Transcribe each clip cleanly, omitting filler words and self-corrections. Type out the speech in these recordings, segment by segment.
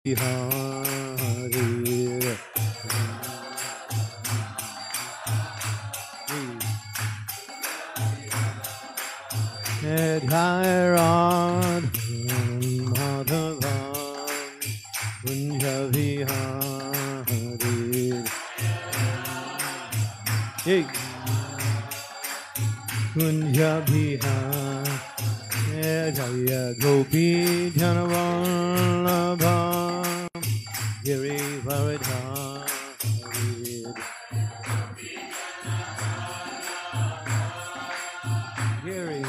Jaya Gopi Janavallabha Giri Varadhari Giri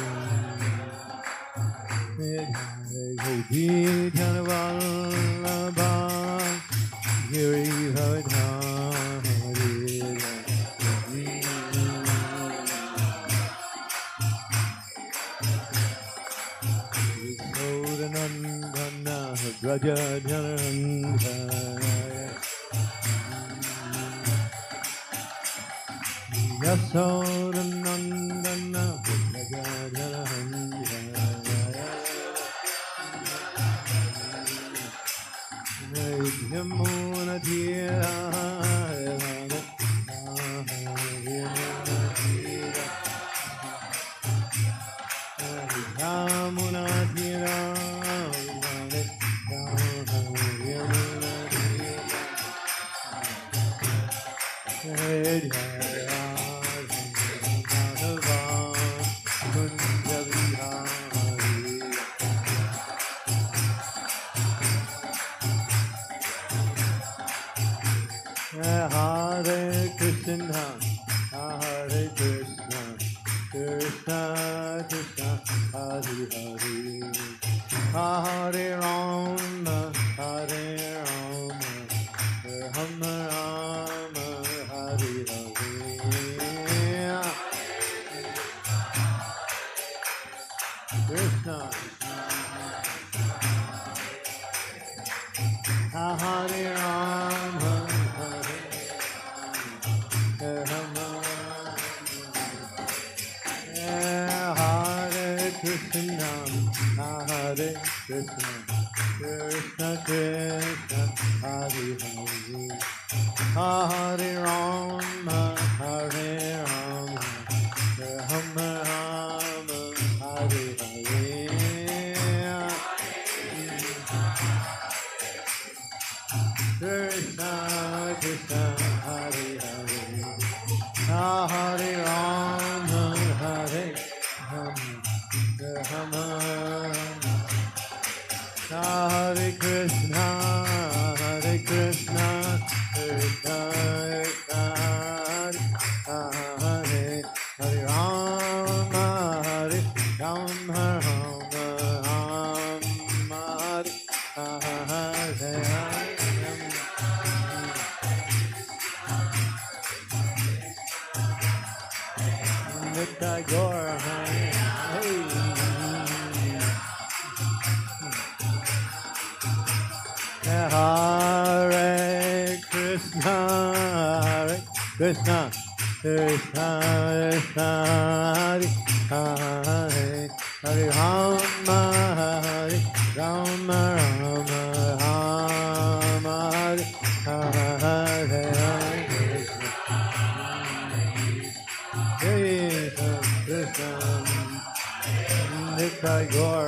Gopi Janavallabha Giri Varadhari Nandana Braja Janandana Yasoda Nandana Braja Janandana Yamuna Tira Yamuna Tira Hare Krishna, Hare Krishna, Krishna Krishna, Hare Hare, Hare Rama, Hare Rama, Rama Rama, Hare Hare. Krishna, Hare Rama, Krishna, Hare Krishna, Krishna Krishna, Hare Hare, Hare Rama, Hare Rama, Rama Rama, Hare Hare. Krishna Krishna, Hare Hare, Hare Rama, Hare Rama. Hare Krishna, Hare Krishna, Krishna Krishna, Hare Hare Rama, Hare Rama, Rama Hare Hare. Nitai Gaur Hare. Hare Krishna, Hare Krishna, Krishna Krishna, Hare Hare Rama, Hare Rama, Rama Hare Hare. Krishna Krishna, Nitai Gaur.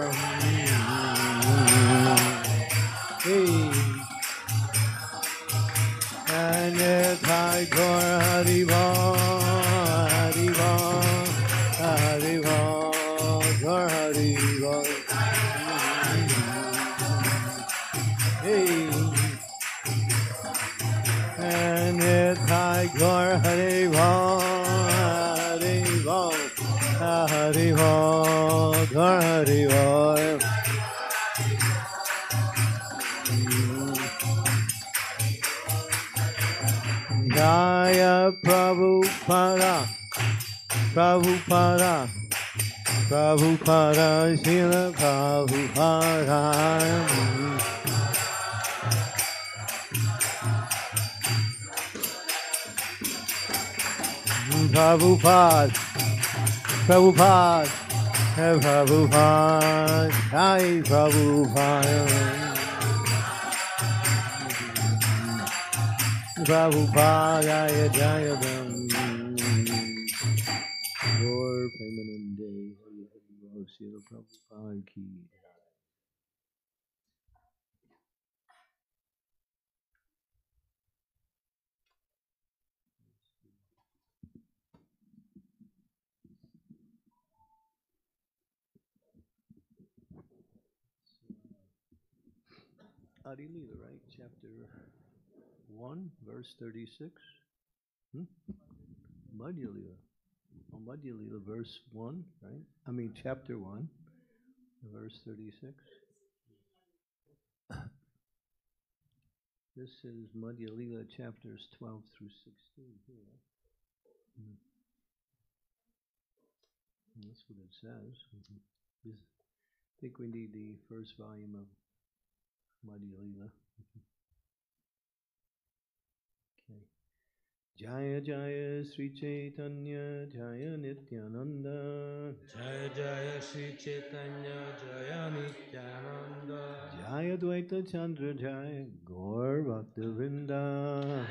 Nitai Gaur Haribo, Haribo, Haribo, Gaur Haribo. Nitai Gaur Haribo, Haribo, Haribo, Gaur Haribo. Jaya Prabhupada, Prabhupada, Prabhupada, Srila Prabhupada. Prabhupada, Prabhupada, Prabhupada, Jai Prabhupada. Prabhupada Jaya Ram. Lord Premanande, Srila Prabhupada ki. Adi Leela, right? Chapter 1, verse 36. Madhya Leela. Oh, Madhya Leela, verse 1, right? I mean, chapter 1, verse 36. This is Madhya Leela, chapters 12 through 16 here. That's what it says. I think we need the first volume of Madhya Leela. Okay. Jaya Jaya Sri Chaitanya Jaya Nityananda. Jaya Jaya Sri Chaitanya Jaya Nityananda. Jaya Dvaita Chandra Jaya Gaur Bhakta Vrinda.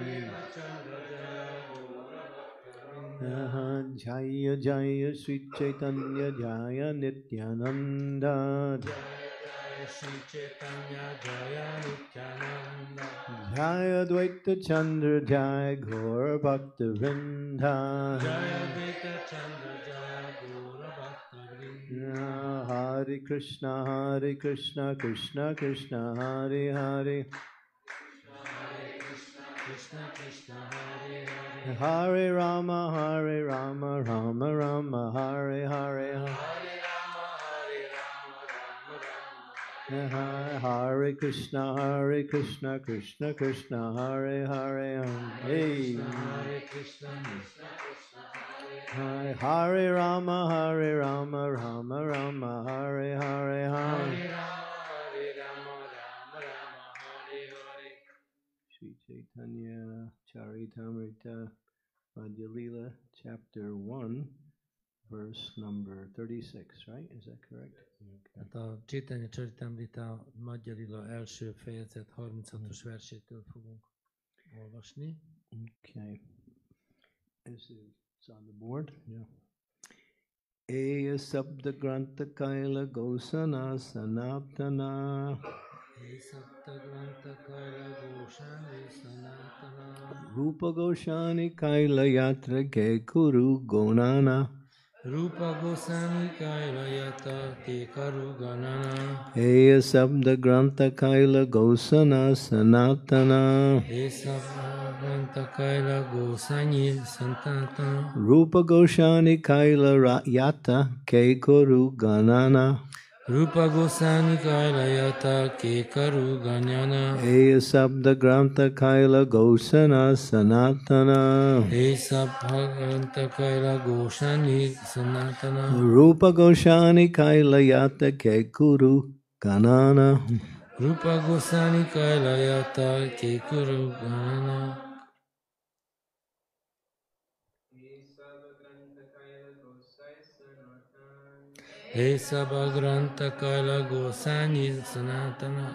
Jaya Jaya Sri Chaitanya Jaya Nityananda. Sri Chaitanya Jaya Nityananda. Jaya Dvaita Chandra Jaya Gaur Bhakta Vrinda. Jaya Dvaita Chandra Jaya Gaur Bhakta Vrinda. Hare Krishna Krishna Krishna Hare Hare. Krishna Krishna Hare Hare. Hare Rama Rama Rama Hare Hare. Hare Krishna Krishna Krishna Hare Hare. Hey. Hare Krishna Hare Rama Rama Rama Hare Hare. Sri Chaitanya Charitamrita Madhya Leela, chapter 1, verse number 36, right? Is that correct? Tehát a Chaitanya Charitamrita Madhya Lila első fejezet 36-os versétől fogunk olvasni. Okay. It's on the board? Yeah. Eya Sabda Granta Kaila Gosana Sanaptana. Rupa Goshani Kaila Yatra Ke Kuru Gonana. Rupa Goswami Kaila Yata Ke Karu Ganana. Eya Sabda Granta Kaila Gosana Sanatana. Granta Kaila Gosani Santata. Rupa Goshani Kaila Yata Ke Kuru Ganana. Rupa Goswami Kaila Yata Ke Karu Ganana. Eya Sabda Granta Kaila Gosana Sanatana. Granta Kaila Gosani Sanatana. Rupa Goshani Kaila Yata Ke Kuru Ganana. Rupa Goswami Kaila Yata Ke Kuru Ganana. Esaba Granta Kaila Gosani Sanatana.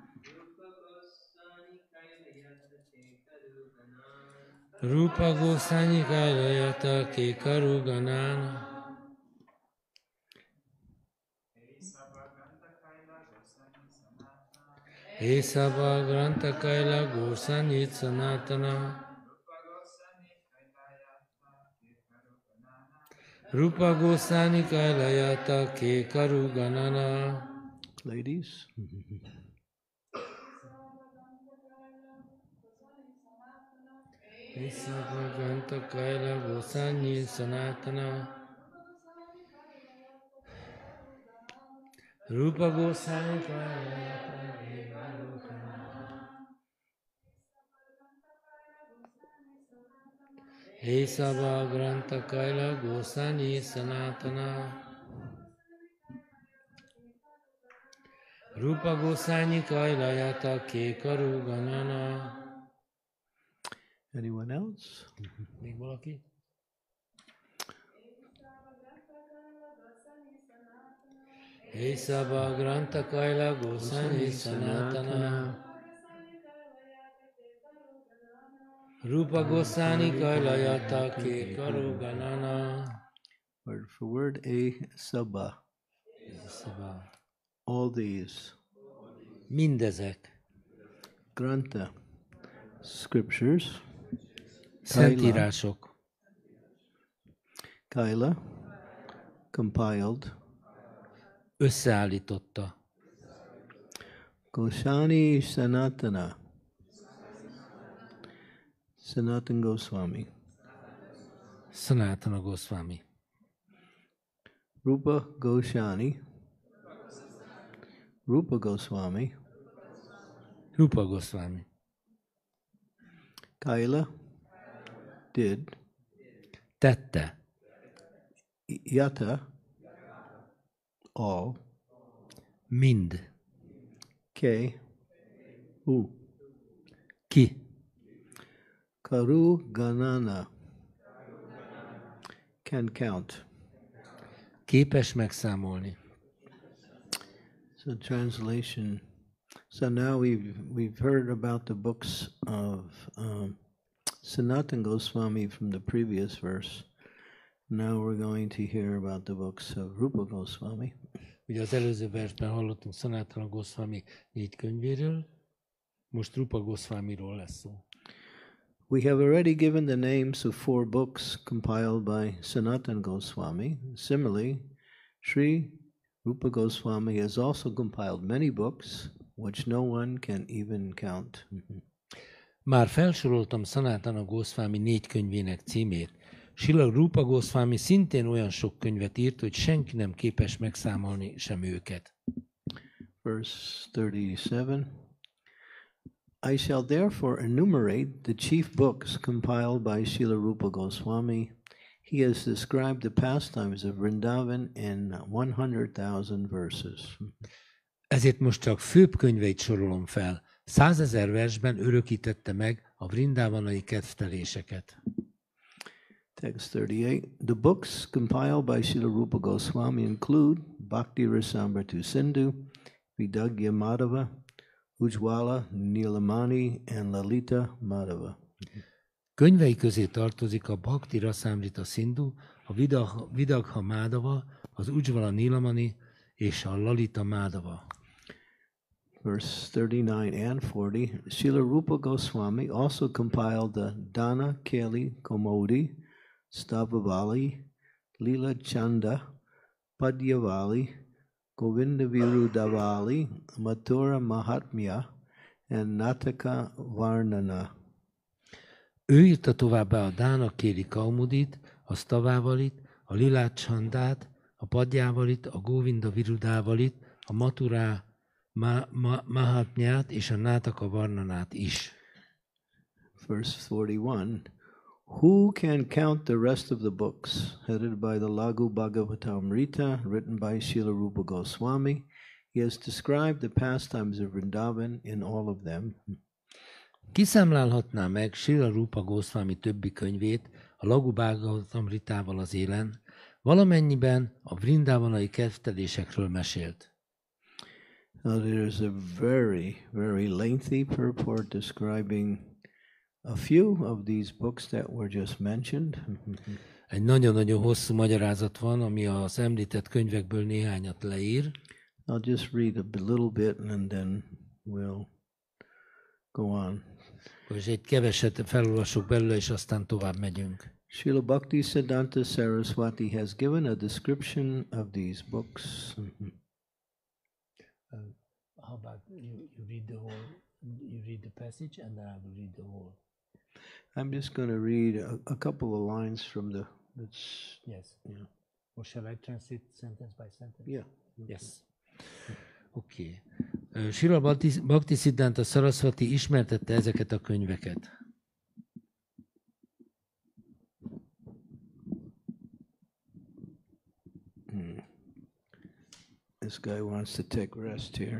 Rupa Gosani Kaila Yata Ke Karu Ganana. Esaba Granta Kaila Gosani Sanatana. Rupa Gosani Kaila Yata Ke Karu Ganana. Ladies. Esaba Granta Kaila Gosani Sanatana. Rupa Gosani Kaila Yata Ke Karu Ganana. Esaba Granta Kaila Gosani Sanatana. Rupa Gosani Kaila Yata Ke Karu Ganana. Anyone else? Még valaki? Esaba Granta Kaila Gosani Sanatana. Rupa Goswami Kailajata Ke Karuganana. Word for word, a sabba. Szóval All these mindezek grantha, scriptures, szentírások Kaila, compiled, összeállította Goswami Sanatana, Sanatan Goswami, Sanatana Goswami, Rupa Goswami, Rupa Goswami, Rupa Goswami, Kaila did, tette, Yata all, mind, K ki, Karu Ganana can count. képes megszámolni. So translation. So now we've heard about the books of Sanatan Goswami from the previous verse. Now we're going to hear about the books of Rupa Goswami. Ugye az előző versben hallottunk Sanatana Goswami 4 könyvéről, most Rupa Goswamiról lesz szó. We have already given the names of 4 books compiled by Sanatan Goswami. Similarly, Sri Rupa Goswami has also compiled many books which no one can even count. Már felsoroltam Sanatana Goswami 4 könyvének címét. Srila Rupa Goswami szintén olyan sok könyvet írt, hogy senki nem képes megszámolni sem őket. Verse 37. I shall therefore enumerate the chief books compiled by Srila Rupa Goswami. He has described the pastimes of Vrindavan in 100,000 verses. Ezért most csak főbb könyveit sorolom fel. 100 000 versben örökítette meg a vrindávanai kedvteléseket. Text 38. The books compiled by Srila Rupa Goswami include Bhakti Rasamrita Sindhu, Vidagya Madhava, Ujjwala, Nilamani, and Lalita Madhava. Könyvei közé tartozik a Bhakti Rasamrita Sindhu, a Vidagha Madhava, az Ujjwala Nilamani és a Lalita Madhava. Verse 39 and 40. Srila Rupa Goswami also compiled the Dana Keli Komodi, Stavavali, Lila Chanda, Padyavali, Govinda Virudavali, Mathura Mahatmya, and Nataka Varnana. Ő írta továbbá a Dána Kéli Kaumudit, a Stavavalit, a Lilát Csandát, a Padjávalit, a Govinda Virudávalit, a Mathura Mahatmyát és a Nátaka Varnanát is. Verse 41. Who can count the rest of the books headed by the Laghu Bhagavatamrita written by Srila Rupa Goswami? He has described the pastimes of Vrindavan in all of them. Kiszámlálhatná meg Srila Rupa Goswami többi könyvét a Laghu Bhagavatamritával az élen, valamennyiben a vrindávanai kedvtelésekről mesélt. Now there's a very, very lengthy purport describing a few of these books that were just mentioned. Egy nagyon-nagyon hosszú magyarázat van, ami az említett könyvekből néhányat leír. I'll just read a little bit and then we'll go on. És egy keveset felolvasok belőle, és aztán tovább megyünk. Srila Bhakti Siddhanta Saraswati has given a description of these books. How about you read the whole, you read the passage and then I will read the whole. I'm just going to read a couple of lines from the. Yes. Yeah. Or shall I translate sentence by sentence? Yeah. Yes. Oké. Okay. Srila Bhakti Siddhanta Saraswati ismertette ezeket a könyveket. This guy wants to take rest here.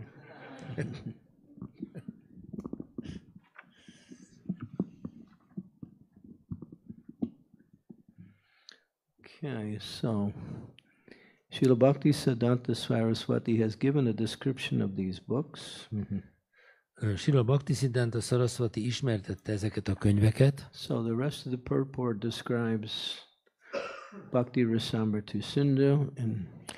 Okay, so Srila Bhakti Siddhanta Saraswati has given a description of these books. Srila Bhaktisiddhanta Sarasvati ismertette ezeket a könyveket, So the rest of the purport describes Bhakti Rasamrita Sindhu and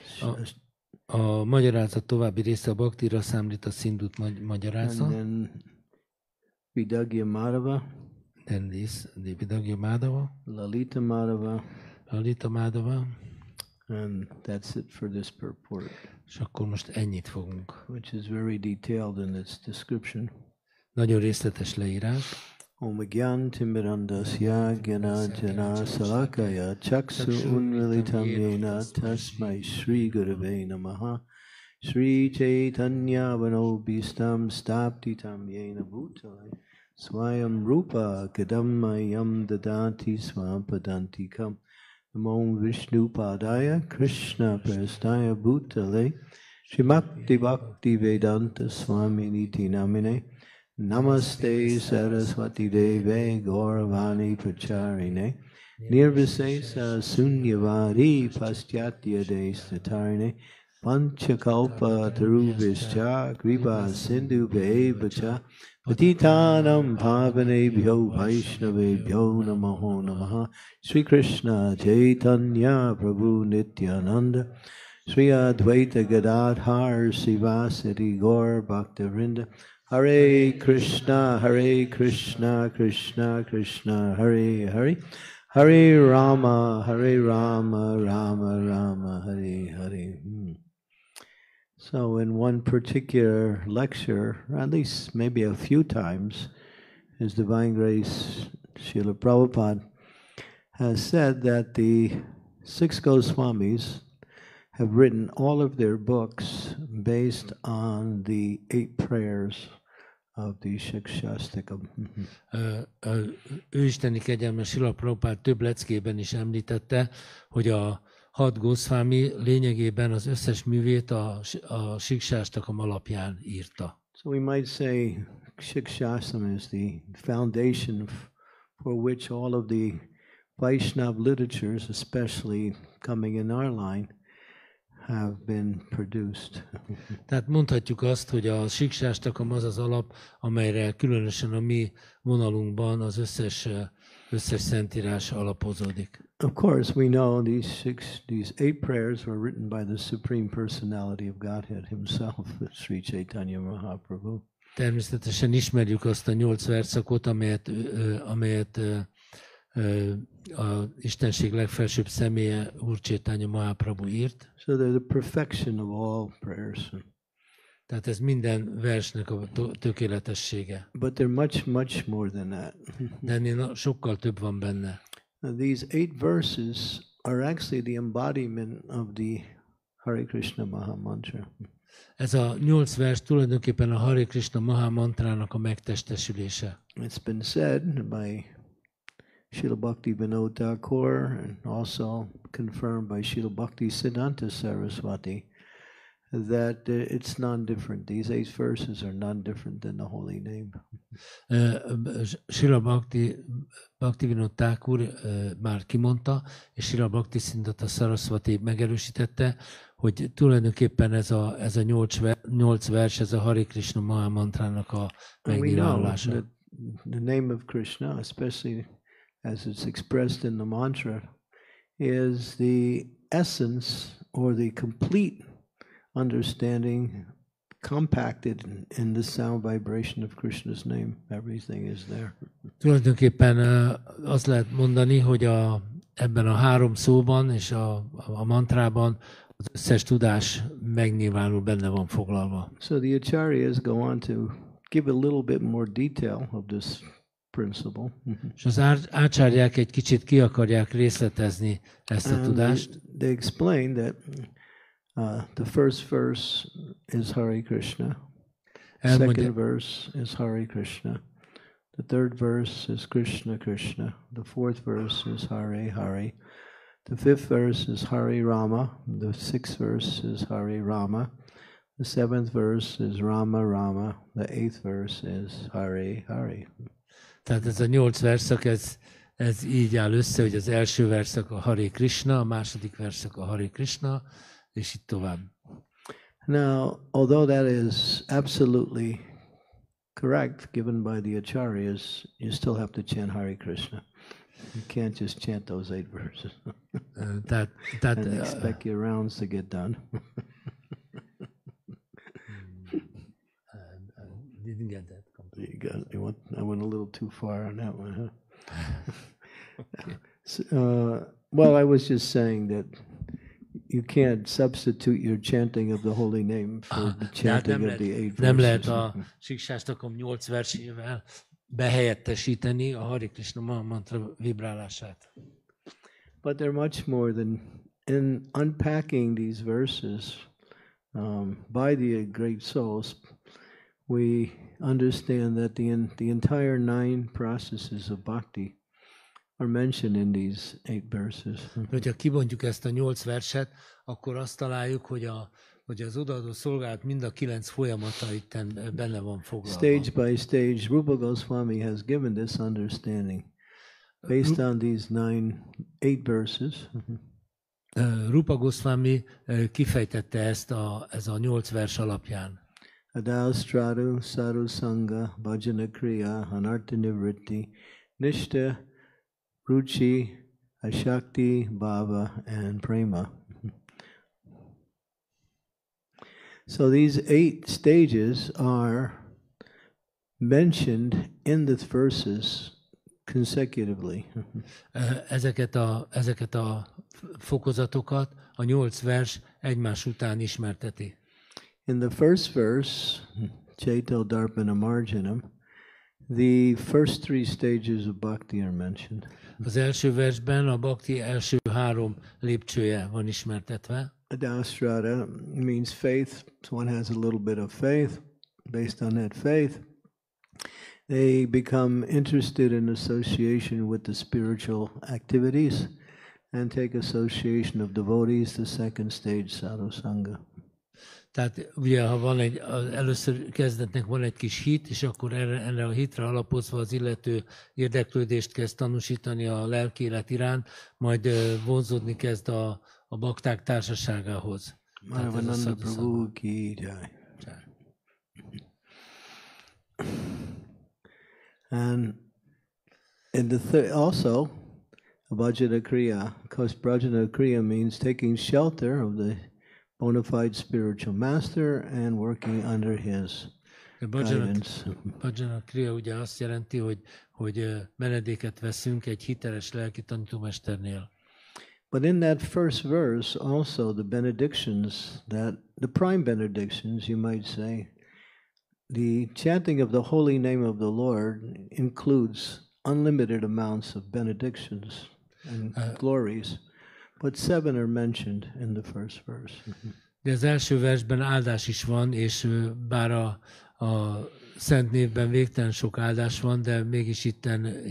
a magyarázat további része a Bhakti Rasamrita Sindhut magyarázza, then Vidagya Madhava, then this, the Vidagya Madhava, Lalita Madhava, Lalita Madhava, and that's it for this purport, és akkor most ennyit fogunk. which is very detailed in its description. Nagyon részletes leírás. Om Gyan Timirandasya Gyana Jana Salakaya Chaksu Unmilitam Yena Tasmai Shri Gurave Namaha Shri Chaitanya Vanobhistam Staptitam Yena Bhutale Swayam Rupa Kadamayam Dadati Swampadantikam Namo Vishnu Padaya Krishna Prastaya Bhutale Shrimakti Bhakti Vedanta Swami Niti Namine Namaste Saraswati Deve Gauravani Pracharine Nirvisesa Sunyavadi Paschatya Desatarine Panchakalpa Taruvischa Kripa Sindhu Bevacha Patitanam Pavanebhyo Vaishnavebhyo Namaho Namaha Sri Krishna Chaitanya Prabhu Nityananda Sri Advaita Gadadhar Sivasati Gaur Bhaktivinoda Hare Krishna, Krishna Krishna, Hare Hare, Hare Rama, Rama Rama, Hare Hare. So in one particular lecture, or at least maybe a few times, His Divine Grace Srila Prabhupada has said that the 6 Goswamis have written all of their books based on the 8 prayers of the Shikshastakam. Ő isteni kegyelmes Srila Prabhupád több leckében is említette, hogy a 6 Goswami lényegében az összes művét a Shikshastakam alapján írta. So we might say Shikshastakam is the foundation for which all of the Vaishnava literatures, especially coming in our line, have been produced. Tehát mondhatjuk azt, hogy a Shikshastakam az az alap, amelyre különösen a mi vonalunkban az összes szentírás alapozódik. Of course, we know these 8 prayers were written by the Supreme Personality of Godhead Himself, Sri Chaitanya Mahaprabhu. Természetesen ismerjük azt a 8 verszakot, amelyet a Istenség legfelsőbb személye Úr Chaitanya Mahaprabhu írt. So they're the perfection of all prayers. Tehát ez minden versnek a tökéletessége. But they're much more than that. De ennél sokkal több van benne. These 8 verses are actually the embodiment of the Hare Krishna Maha Mantra. Ez a 8 vers tulajdonképpen a Hare Krishna Maha Mantrának a megtestesülése. It's been said by Srila Bhakti Vinod Thakur and also confirmed by Srila Bhakti Siddhanta Saraswati that it's non-different. These 8 verses are non-different than the holy name. Srila Bhakti Vinod Thakur már kimondta, és Srila Bhakti Siddhanta Saraswati megerősítette, hogy tulajdonképpen ez a 8 vers, ez a Hare Krishna Maha Mantrának a megnyilvánulása. The name of Krishna, especially as it's expressed in the mantra, is the essence or the complete understanding compacted in the sound vibration of Krishna's name. Everything is there. Tulajdonképpen azt lehet mondani, hogy ebben a 3 szóban és a mantrában az összes tudás megnyilvánul, benne van foglalva. So the acharyas go on to give a little bit more detail of this principle. És az ácsárják egy kicsit ki akarják részletezni ezt a tudást. They explain that the first verse is Hare Krishna. Second verse is Hare Krishna. The third verse is Krishna Krishna. The fourth verse is Hare Hare. The fifth verse is Hare Rama. The sixth verse is Hare Rama. The seventh verse is Rama Rama. The eighth verse is Hare Hare. Tehát ez a 8 verszak, ez így áll össze, hogy az első verszak a Hare Krishna, a második verszak a Hare Krishna, és így tovább. Now, although that is absolutely correct, given by the acharyas, you still have to chant Hare Krishna. You can't just chant those 8 verses Tehát and expect your rounds to get done. didn't get that completely. I went a little too far on that one, huh? Well, I was just saying that you can't substitute your chanting of the holy name for the chanting of the 8 nem lehet verses. a Siksástakom 8 versével behelyettesíteni a Hare Krishna mantra vibrálását. But they're much more than in unpacking these verses by the great souls. We understand that the entire 9 processes of bhakti are mentioned in these 8 verses. Hogyha kibontjuk ezt a 8 verset, akkor azt találjuk, hogy az odaadó szolgálat mind a 9 folyamata itten benne van foglalva. Stage by stage, Rupa Goswami has given this understanding based on these 8 verses. Rupa Goswami kifejtette ez a 8 vers alapján. Adaustradu, sadhu sangha, bhajana kriya, anartha nivritti, nishta, ruchi, ashakti, bhava, and prema. So these 8 stages are mentioned in the verses consecutively. Ezeket a fokozatokat a 8 vers egymás után ismerteti. In the first verse, Chaito Darpana Marjanam, the first 3 stages of bhakti are mentioned. Az első versben a bhakti első 3 lépcsője van ismertetve. Adaustrada means faith. So one has a little bit of faith. Based on that faith, they become interested in association with the spiritual activities and take association of devotees, the second stage, sadhu sangha. Tehát ugye, ha először kezdetnek van egy kis hit, és akkor erre a hitre alapozva az illető érdeklődést kezd tanúsítani a lelkiélet iránt, majd vonzódni kezd a bakták társaságához. Madhavananda Prabhu ki jai. And in also, Bhajana Kriya, because Bhajana Kriya means taking shelter of the bona fide spiritual master and working under his guidance. Bhajana Kriya ugye azt jelenti, hogy menedéket veszünk egy hiteles lelki tanítómesternél. But in that first verse also the benedictions, the prime benedictions you might say, the chanting of the holy name of the Lord includes unlimited amounts of benedictions and glories. But 7 are mentioned in the first verse. De az első versben áldás is van, és bár a szent névben végtelen sok áldás van, de mégis itt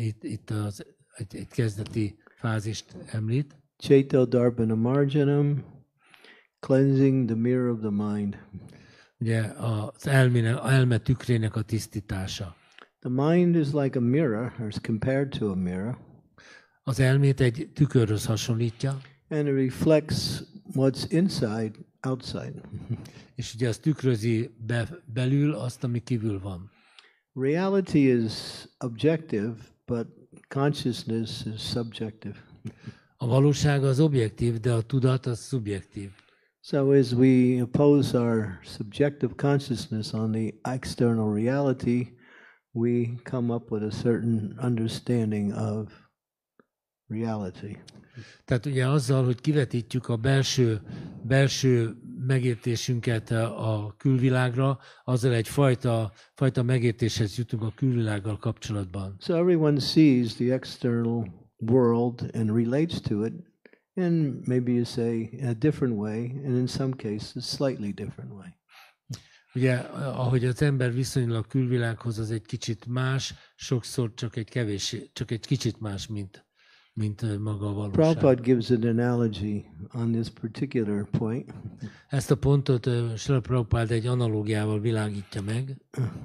egy kezdeti fázist említ. Chaito Darpana Marjanam, cleansing the mirror of the mind. Ugye az elme tükrének a tisztítása. The mind is like a mirror, or is compared to a mirror. Az elmét egy tükörhöz hasonlítja. And it reflects what's inside, outside. És ugye az tükrözi belül azt, ami kívül van. Reality is objective, but consciousness is subjective. A valóság az objektív, de a tudat az szubjektív. So as we oppose our subjective consciousness on the external reality, we come up with a certain understanding of reality. Tehát ugye azzal, hogy kivetítjük a belső megértésünket a külvilágra, azzal egy fajta megértéshez jutunk a külvilággal kapcsolatban. So everyone sees the external world and relates to it in, maybe you say, in a different way, and in some cases, slightly different way. Ugye, ahogy az ember viszonyul a külvilághoz, az egy kicsit más, sokszor csak egy kicsit más, mint maga a valóság. Prabhupada gives an analogy on this particular point. Ezt a pontot Srila Prabhupada egy analógiával világítja meg.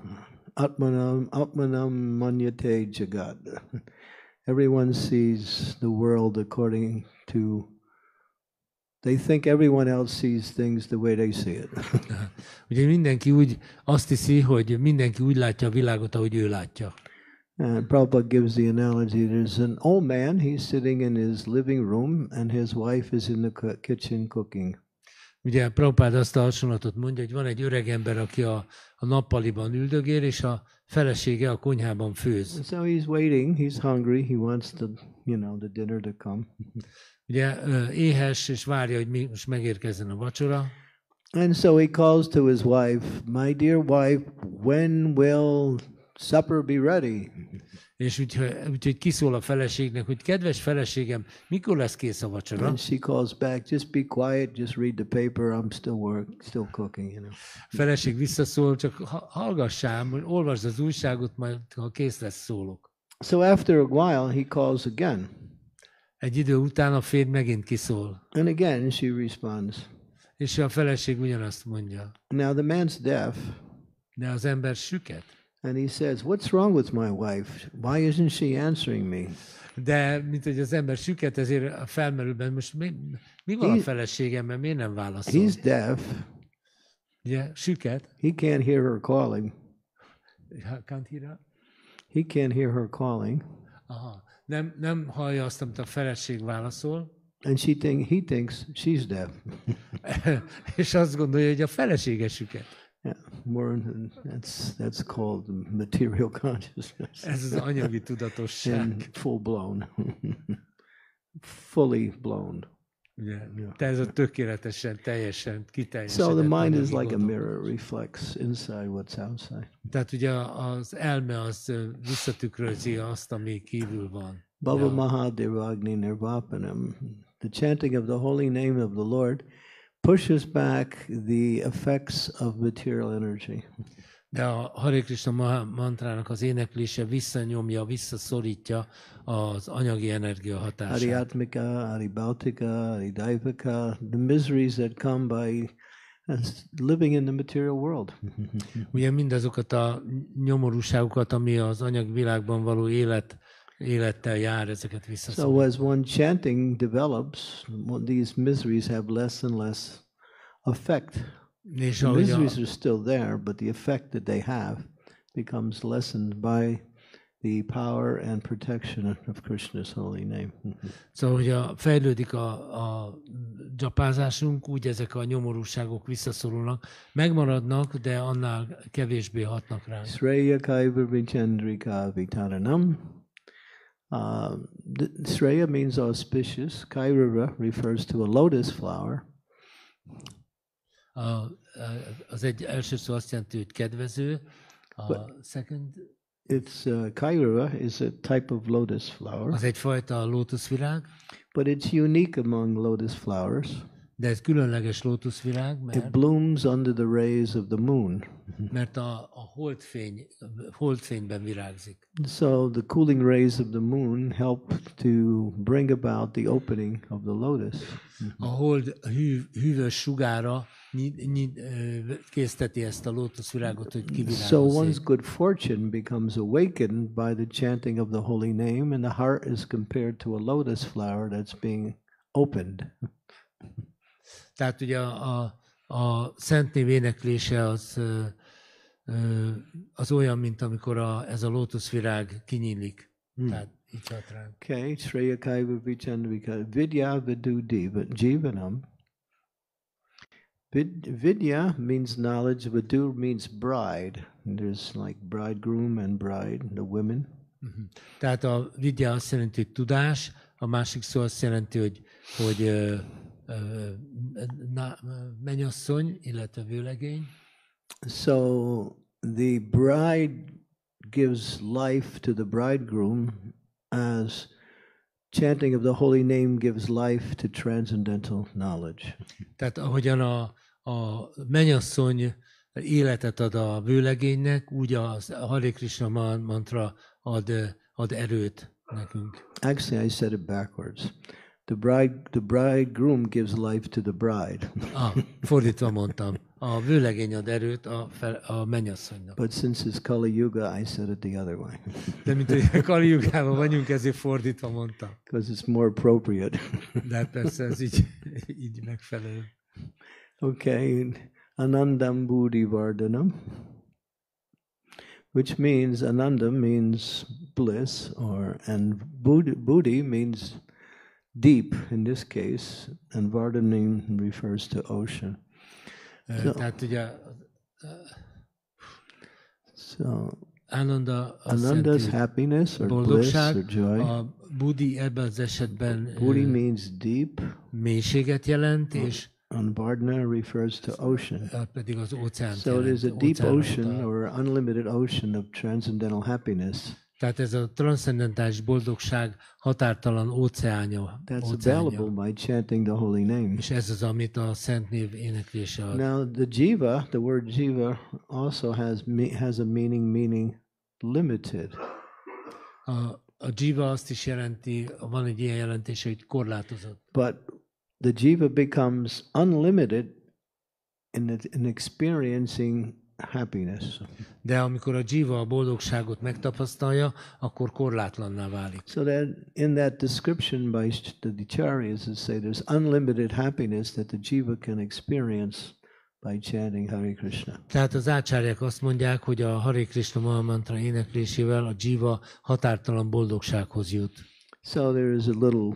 Atmanam manyate jagat. Everyone sees the world according to They think everyone else sees things the way they see it. Ugye mindenki úgy azt hiszi, hogy mindenki úgy látja a világot, ahogy ő látja. And Prabhupada gives the analogy, there's an old man, he's sitting in his living room, and his wife is in the kitchen cooking. Ugye Prabhupád azt a hasonlatot mondja, hogy van egy öreg ember, aki a nappaliban üldögél, és a felesége a konyhában főz. And so he's waiting, he's hungry, he wants the dinner to come. Ugye éhes, és várja, hogy most megérkezzen a vacsora. And so he calls to his wife, my dear wife, when will supper be ready? És úgyhogy kiszól a feleségnek, hogy kedves feleségem, mikor lesz kész a vacsora? And she calls back, just be quiet, just read the paper, I'm still cooking, A feleség visszaszól, csak hallgassál, olvasd az újságot, majd ha kész lesz, szólok. So after a while, he calls again. Egy idő után a férj megint kiszól. And again, she responds. És a feleség ugyanazt mondja. Now the man's deaf. De az ember süket. And he says, what's wrong with my wife? Why isn't she answering me? De, mint hogy az ember süket, ezért felmerül benne, most mi van a feleségemmel, miért nem válaszol? He's deaf. Ugye, süket. He can't hear her calling. Can't hear her? He can't hear her calling. Aha. Nem hallja azt, amit a feleség válaszol. And he thinks she's deaf. És azt gondolja, hogy a felesége süket. Yeah, that's called material consciousness. Ez az anyagi tudatosság. And full blown. Fully blown. Yeah. Te ez a tökéletesen, teljesen So the mind is like a mirror, reflects inside what's outside. Tehát ugye az elme az visszatükrözi azt, ami kívül van. Bhava Mahadevagni Nirvapanam. The chanting of the holy name of the Lord pushes back the effects of material energy. De a Hare Krishna mantrának az éneklése visszanyomja, visszaszorítja az anyagi energia hatását. Ariatmika, Aribautika, Aridaivaka, the miseries that come by living in the material world. Ugye mindazokat a nyomorúságokat, ami az anyagi világban való élettel jár, ezeket visszaszorítja. So as one chanting develops, these miseries have less and less effect. The miseries are still there, but the effect that they have becomes lessened by the power and protection of Krishna's holy name. Szóval, hogy fejlődik a dzsapázásunk, úgy ezek a nyomorúságok visszaszorulnak, megmaradnak, de annál kevésbé hatnak rá. Sreya Kaiva Vichandrika Vitaranam. Sreya means auspicious. Kairava refers to a lotus flower. Az egy első szó azt jelenti, hogy kedvező. Second. It's Kairava is a type of lotus flower. Az egyfajta lótuszvirág. But it's unique among lotus flowers. De ez különleges lótuszvirág, mert it blooms under the rays of the moon. Mert a holdfényben virágzik. So the cooling rays of the moon help to bring about the opening of the lotus. A hold hűvös sugára készteti ezt a lótuszvirágot, hogy kivirágozzék. So one's good fortune becomes awakened by the chanting of the holy name, and the heart is compared to a lotus flower that's being opened. Tehát ugye a Szent Név éneklése az olyan, mint amikor ez a lótuszvirág kinyílik. Tehát így hat ránk. Okay, Shreya Kaiva Vichandrika Vidya Vidu Jivanam. Vidya means knowledge, Vidu means bride. There's like bridegroom and bride, the women. Tehát a vidya azt jelenti, hogy tudás, a másik szó azt jelenti, hogy mennyasszony, illetve vőlegény. So the bride gives life to the bridegroom as chanting of the holy name gives life to transcendental knowledge. Tehát ahogyan a mennyasszony életet ad a vőlegénynek, úgy a Hare Krishna mantra ad erőt nekünk. Actually, I said it backwards. The bridegroom gives life to the bride. Fordítva mondtam. a vőlegény ad erőt a mennyasszonynak. But since it's Kali Yuga, I said it the other way. De mint hogy Kali Jugában vagyunk, ezért fordítva mondtam. Because it's more appropriate. De hát persze ez így megfelelő. Okay, Anandam Buddhi Vardhanam, which means Anandam means bliss, and Buddhi means deep in this case, and Vardhanam refers to ocean. Tehát ugye So Ananda Ananda's happiness or bliss or joy. A Buddhi ebben az esetben Buddhi means deep, mélységet jelent, és and Vardhana refers to ocean. Pedig az óceánt So it jelent. is a deep ocean or unlimited ocean of transcendental happiness. Tehát ez a transzcendentális boldogság határtalan óceánja. That's available by chanting the holy name. És ez az, amit a Szent Név éneklése ad. Now the jiva, the word jiva also has a meaning limited. A jiva azt is jelenti, van egy ilyen jelentése, hogy korlátozott. But the jiva becomes unlimited in experiencing happiness. De amikor a jiva a boldogságot megtapasztalja, akkor korlátlanná válik. So that in that description by the Acharyas, it say there's unlimited happiness that the jiva can experience by chanting Hare Krishna. Tehát az ácsárják azt mondják, hogy a Hare Krishna Mahamantra éneklésével a jiva határtalan boldogsághoz jut. So there is a little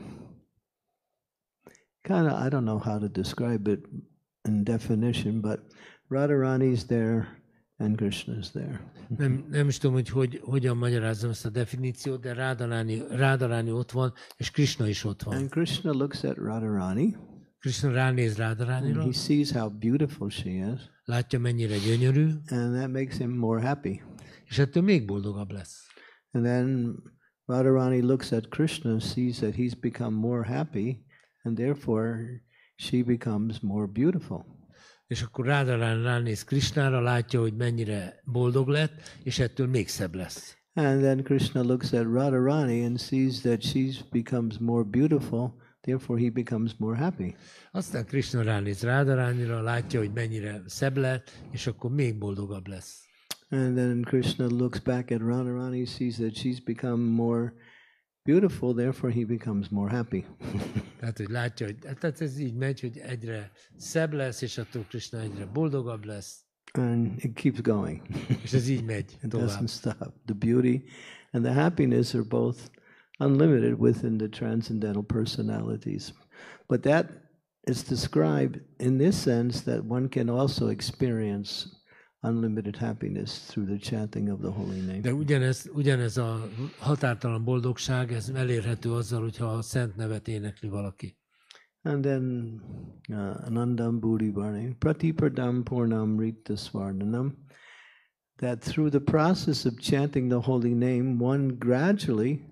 I don't know how to describe it in definition, but Radharani's there and Krishna's there. Nem is tudom, hogy hogyan magyarázzam ezt a definíciót, de Radharani ott van, és Krishna is ott van. And Krishna looks at Radharani. Krishna ránéz Radharanira. He sees how beautiful she is. Látja, mennyire gyönyörű. And that makes him more happy. És ettől még boldogabb lesz. And then Radharani looks at Krishna, sees that he's become more happy, and therefore she becomes more beautiful. És akkor Radharani ránéz Krishnára, látja, hogy mennyire boldog lett, és ettől még szebb lesz. And then Krishna looks at Radharani and sees that she becomes more beautiful, therefore he becomes more happy. Aztán Krishna ránéz Radharanira, látja, hogy mennyire szebb lett, és akkor még boldogabb lesz. And then Krishna looks back at Radharani, sees that she's become more beautiful, therefore he becomes more happy. Tehát, hogy látja, hogy tehát ez így megy, hogy egyre szebb lesz, és attól Krishna egyre boldogabb lesz. And it keeps going. És ez így megy It tovább. doesn't stop. The beauty and the happiness are both unlimited within the transcendental personalities. But that is described in this sense that one can also experience unlimited happiness through the chanting of the holy name. De ugyanez a határtalan boldogság, ez elérhető azzal, hogyha a szent nevet énekli valaki. And then Anandam Buddhi Varni Pratipadam Purnam Rikta Svarnanam, that through the process of chanting the holy name, one gradually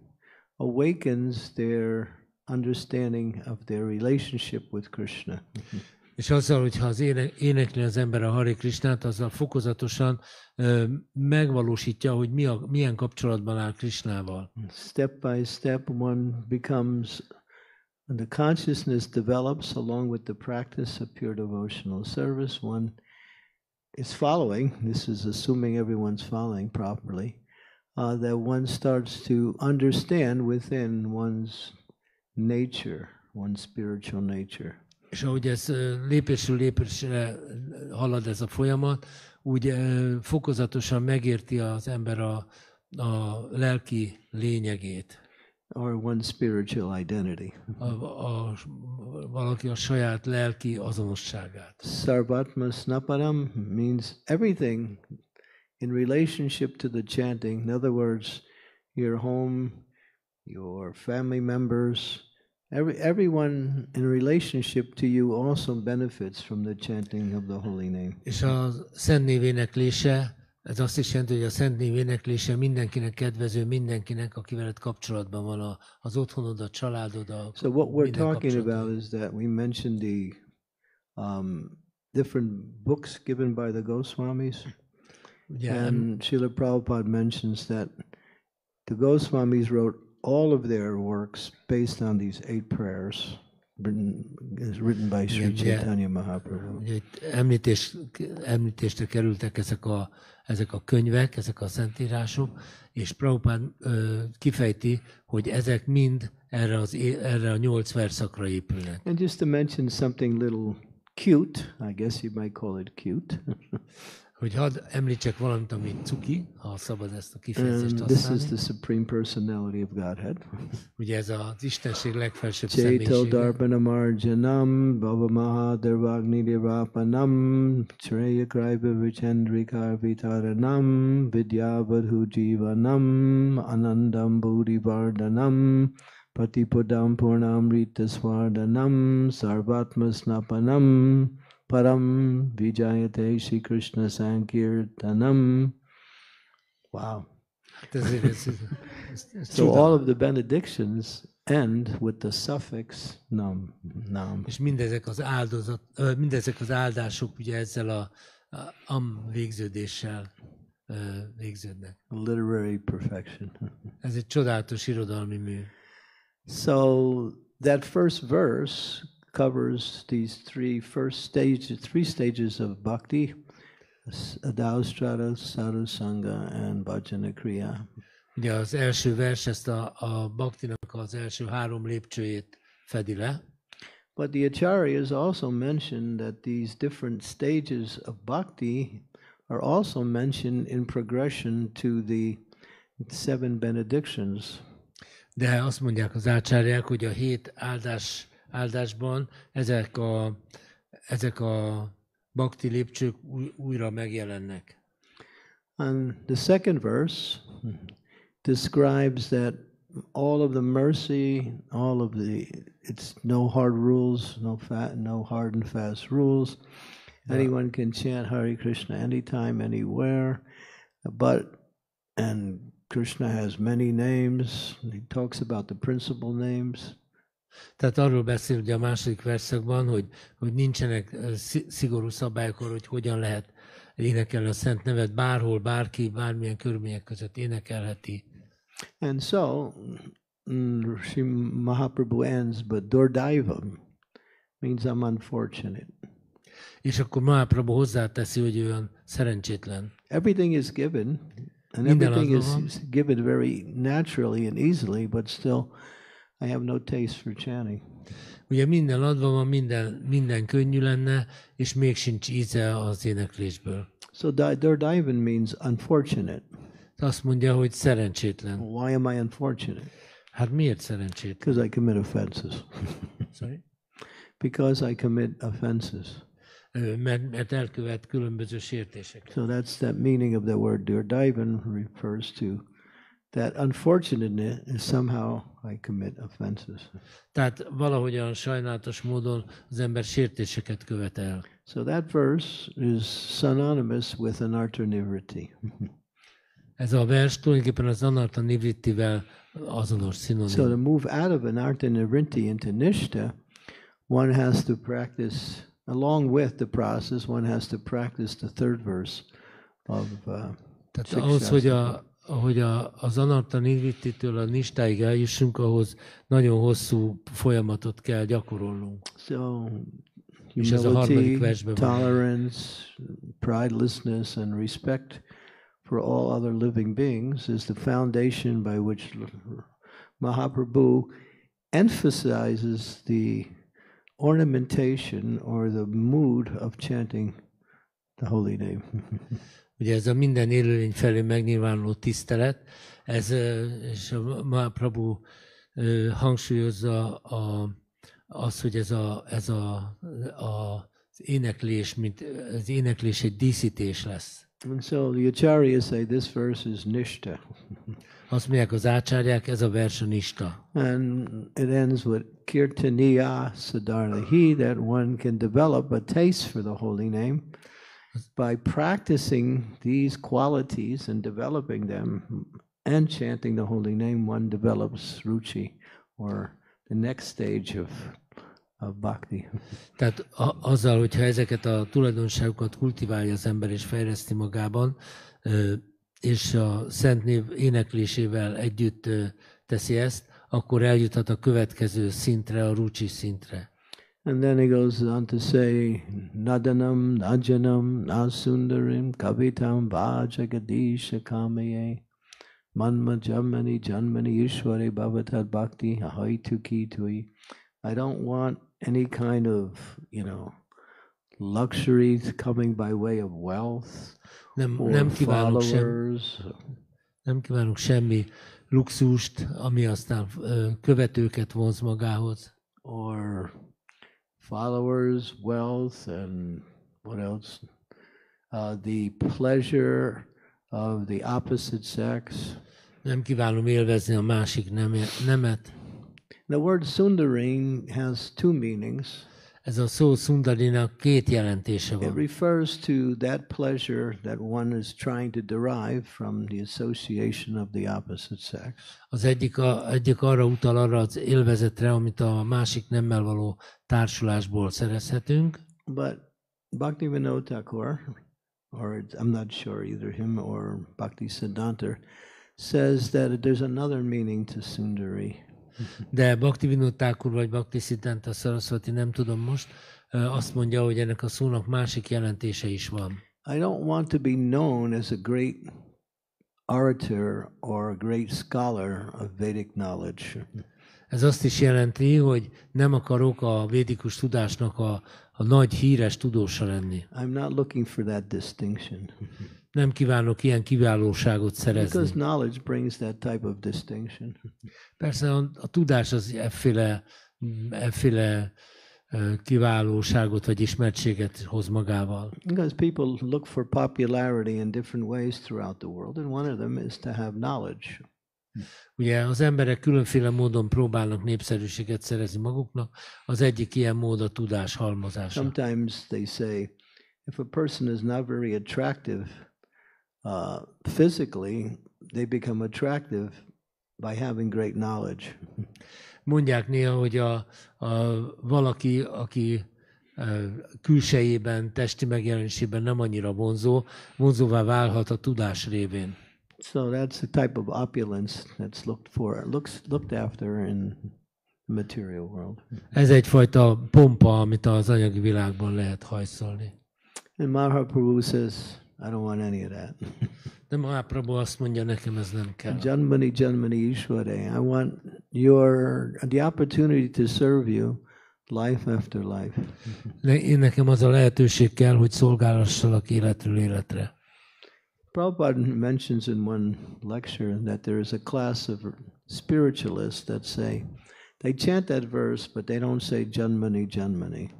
awakens their understanding of their relationship with Krishna. És azzal, hogyha az énekli az ember a Hare Krishnát, azzal fokozatosan megvalósítja, hogy milyen kapcsolatban áll Krishnával. Step by step, one becomes, the consciousness develops along with the practice of pure devotional service. One is following, this is assuming everyone's following properly, that one starts to understand within one's nature, one's spiritual nature. És ahogy ez lépésről lépésre halad ez a folyamat, úgy fokozatosan megérti az ember a lelki lényegét. Or one's spiritual identity. Valaki a saját lelki azonosságát. Sarvatma snapadam means everything in relationship to the chanting. In other words, your home, your family members, everyone in relationship to you also benefits from the chanting of the holy name. És a Szent Név éneklése, ez azt is jelenti, hogy a Szent Név éneklése mindenkinek kedvező, mindenkinek, aki veled kapcsolatban van, az otthonod, a családod, a So what we're talking about is that we mentioned the different books given by the Goswamis. And Srila Prabhupada mentions that the Goswamis wrote all of their works based on these 8 prayers. is written by Sri Chaitanya Mahaprabhu. Ugye itt említésre kerültek ezek a könyvek, ezek a szentírások, és Prabhupád kifejti, hogy ezek mind erre a 8 verszakra épülnek. And just to mention something little cute, I guess you might call it cute. Hogy hadd említsek valamit, ami cuki, ha szabad ezt a kifejezést This is használni. the Supreme Personality of Godhead. Ugye ez az Istenség legfelsőbb Chaito személyisége. Darpanam Arjanam, Bhava Mahadarvagni Dirapanam, Shreya Kraiva Vichendrika Vitaranam, Vidyavadhu Jivanam, Anandam Bodhi Vardhanam, Patipodam Purnamrita Swardanam, Sarvatma Snapanam, Param Vijayate Shri Krishna Sankirtanam. Wow. Ez So all of the benedictions end with the suffix nam. És mindezek az áldások ugye ezzel a am végződéssel végződnek. Literary perfection. Ez egy csodálatos irodalmi mű. So that first verse covers these three stages of bhakti: Adaustrata, Sadhusanga, and Bhajana Kriya. Ugye az első vers ezt a bhaktinak az első 3 lépcsőjét fedi le. But the acharyas also mentioned that these different stages of bhakti are also mentioned in progression to the 7 benedictions. De azt mondják az ácsárják, hogy a 7 áldásban ezek a bhakti lépcsők újra megjelennek. And the second verse describes that all of the mercy, it's no hard rules, no hard and fast rules. Anyone can chant Hare Krishna anytime, anywhere. And Krishna has many names. He talks about the principal names. Tehát arról beszél ugye a második verszakban, hogy nincsenek szigorú szabályok arra, hogy hogyan lehet énekelni a szent nevet, bárhol, bárki, bármilyen körülmények között énekelheti. And so, Sri Mahaprabhu ends, but Durdaivam means I'm unfortunate. És akkor Mahaprabhu hozzáteszi, hogy olyan szerencsétlen. Everything is given, and Minden everything adva is given very naturally and easily, but still I have no taste for chanting. Ugye minden adva van, minden könnyű lenne, és még sincs íze az éneklésből. So Durdaivan means unfortunate. Azt mondja, hogy szerencsétlen. Why am I unfortunate? Hát miért szerencsétlen? Because I commit offenses. Sorry? Because I commit offenses. Mert elkövet különböző sértéseket. So that's that meaning of the word Durdaivan refers to that unfortunateness is somehow I commit offenses. Tehát valahogyan sajnálatos módon az ember sértéseket követel. So that verse is synonymous with anartha nivritti. Ez a vers tulajdonképpen az anartha nivrittivel azonos, So szinonim. to move out of anartha nivritti into nishta, one has to practice, along with the process, one has to practice the third verse of Tehát ahhoz, hogy az anartha nivrittitől a nistáig eljussunk, ahhoz nagyon hosszú folyamatot kell gyakorolnunk. So És ez a harmadik humility, versben van. tolerance, pridelessness, and respect for all other living beings is the foundation by which Mahaprabhu emphasizes the ornamentation or the mood of chanting the holy name. Ugye ez a minden élőlény felé megnyilvánuló tisztelet, és a Mahaprabhu hangsúlyozza az, hogy az éneklés, mint az éneklés egy díszítés lesz. And so the acharyas say this verse is nishta. Azt mondják az ácsárják, ez a vers a nista. And it ends with kirtaniya sadarlahi, that one can develop a taste for the holy name. By practicing these qualities and developing them and chanting the holy name, one develops ruchi, or the next stage of bhakti. Tehát azzal, hogyha ezeket a tulajdonságokat kultiválja az ember és fejleszti magában, és a Szent Név éneklésével együtt teszi ezt, akkor eljuthat a következő szintre, a rucsi szintre. And then he goes on to say, Nadanam, Najanam, Nasundarim, Kavitam, Vajagadisha Kamaye, Manma Jamani, Janmani, Ishwari, Bhavatad Bhakti, Haituki Tui. I don't want any kind of, luxuries coming by way of wealth Nem followers. Nem kívánok semmi luxust, ami aztán követőket vonz magához. Or followers, wealth, and what else? The pleasure of the opposite sex. Nem kívánom élvezni a másik nemet. The word sundaring has two meanings. Ez a szó Sundarinak két jelentése It van. refers to that pleasure that one is trying to derive from the association of the opposite sex. Az egyik arra utal, arra az élvezetre, amit a másik nemmel való társulásból szerezhetünk. But Bhaktivinoda Thakur, or I'm not sure either him or Bhaktisiddhanta, says that there's another meaning to Sundari. De Bhaktivinoda Thakur vagy Bhaktisiddhanta Saraswati, nem tudom most, azt mondja, hogy ennek a szónak másik jelentése is van. I don't want to be known as a great orator or a great scholar of Vedic knowledge. Ez azt is jelenti, hogy nem akarok a védikus tudásnak a nagy híres tudósa lenni. I'm not looking for that distinction. Nem kívánok ilyen kiválóságot szerezni. Because knowledge brings that type of distinction. Persze a tudás az efféle kiválóságot vagy ismertséget hoz magával. Because people look for popularity in different ways throughout the world, and one of them is to have knowledge. Ugye az emberek különféle módon próbálnak népszerűséget szerezni maguknak, az egyik ilyen mód a tudás halmozása. Sometimes they say, if a person is not very attractive physically, they become attractive by having great knowledge. Mondják néha, hogy valaki, aki külsejében, testi megjelenésében nem annyira vonzóvá válhat a tudás révén. So that's the type of opulence that's looked after in the material world. Ez egyfajta pompa, amit az anyagi világban lehet hajszolni. And Mahaprabhu says, I don't want any of that. De Mahaprabhu azt mondja, nekem ez nem kell. Janmani Janmani Ishware. I want the opportunity to serve you life after life. Nekem az a lehetőség kell, hogy szolgálassalak életről életre. Prabhupada mentions in one lecture that there is a class of spiritualists that say, they chant that verse, but they don't say Janmani Janmani.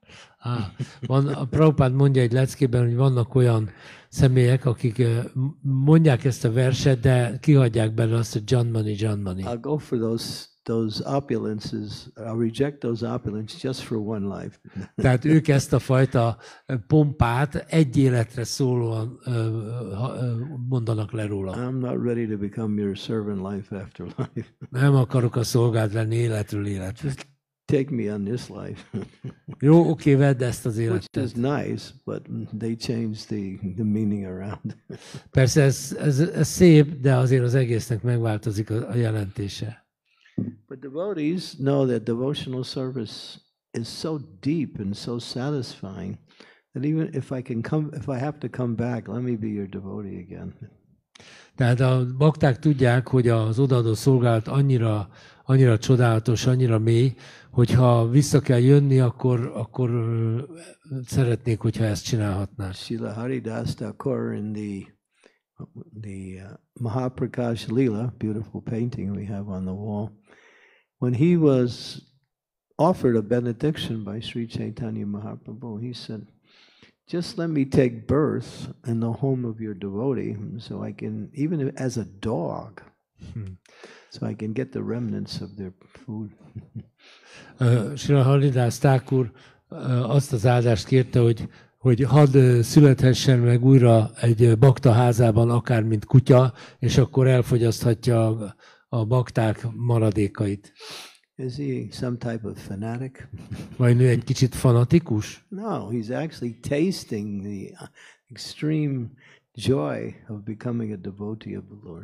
A Prabhupád mondja egy leckében, hogy vannak olyan személyek, akik mondják ezt a verset, de kihagyják belőle azt, hogy Janmani Janmani. I'll go for those opulences. I'll reject those opulences just for one life. Tehát ők ezt a fajta pompát egy életre szólóan mondanak le róla. I'm not ready to become your servant life after life. Nem akarok a szolgád lenni életről életre. Just take me on this life. Jó, oké, vedd ezt az Which is életet. nice, but they changed the meaning around. Persze ez szép, de azért az egésznek megváltozik a jelentése. But devotees know that devotional service is so deep and so satisfying that even if I have to come back, let me be your devotee again. Tehát a bakták tudják, hogy az odaadó szolgálat annyira csodálatos, annyira mély, hogyha vissza kell jönni, akkor szeretnék, hogyha ezt csinálhatnák. Srila Haridas Thakur in the Mahaprakash Leela, beautiful painting we have on the wall, when he was offered a benediction by Sri Chaitanya Mahaprabhu, he said, just let me take birth in the home of your devotee, so I can, even as a dog, so I can get the remnants of their food. Srila Haridas Thakur azt az áldást kérte, hogy hadd születhessen meg újra egy bakta házában, akár mint kutya, és akkor elfogyaszthatja a bakták maradékait. Is he some type of fanatic? Vagy ő egy kicsit fanatikus? No, he's actually tasting the extreme joy of becoming a devotee of the Lord.